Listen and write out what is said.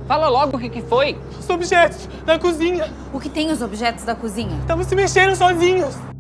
Fala logo o que foi. Os objetos da cozinha. O que tem os objetos da cozinha? Estavam se mexendo sozinhos.